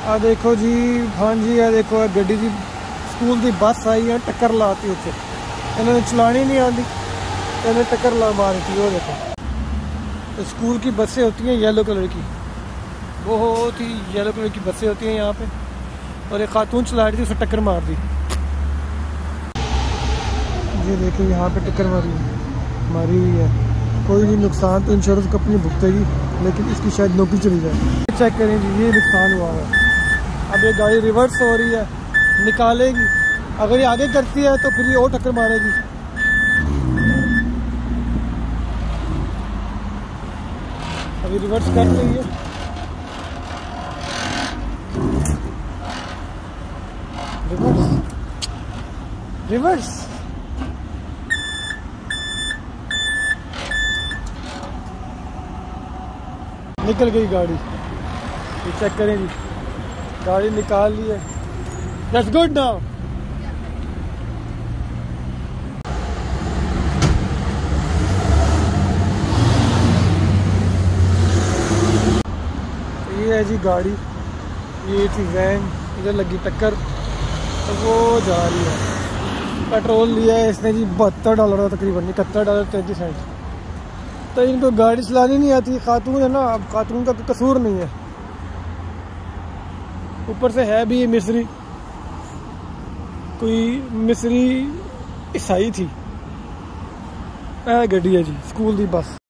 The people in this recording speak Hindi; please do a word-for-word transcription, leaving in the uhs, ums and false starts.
आ देखो जी, हाँ जी, आ देखो गड्डी दी स्कूल की बस आई है, टक्कर लाती उत्थे। इन्होंने चलानी नहीं आती, इन्हें टक्कर ला मारी थी। वो देखो, तो स्कूल की बसें होती हैं येलो कलर की, बहुत ही येलो कलर की बसें होती हैं यहाँ पे। और एक खातून चला रही थी, उसे टक्कर मार दी। ये देखिए यहाँ पे टक्कर मारी मारी हुई है। कोई नहीं, नुकसान तो इंश्योरेंस कंपनी भुगतेगी, लेकिन इसकी शायद नौकरी चली जाए। चेक करें जी, ये नुकसान हुआ है। अब ये गाड़ी रिवर्स हो रही है, निकालेगी। अगर ये आगे करती है तो फिर ये और टक्कर मारेगी। अभी रिवर्स कर रही है। रिवर्स रिवर्स निकल गई गाड़ी। ये चेक करें जी, गाड़ी निकाल ली है। That's good now. ये है जी गाड़ी, ये थी वैन, इधर लगी टक्कर तो वो जा रही है। पेट्रोल लिया है इसने जी बहत्तर डॉलर का, तकरीबन इकहत्तर डॉलर तैंतीस सेंट। तो इनको गाड़ी चलानी नहीं आती, खातून है ना, अब खातून का कसूर नहीं है। ऊपर से है भी ये मिस्री, कोई मिस्री ईसाई थी। गड्डी है जी स्कूल की बस।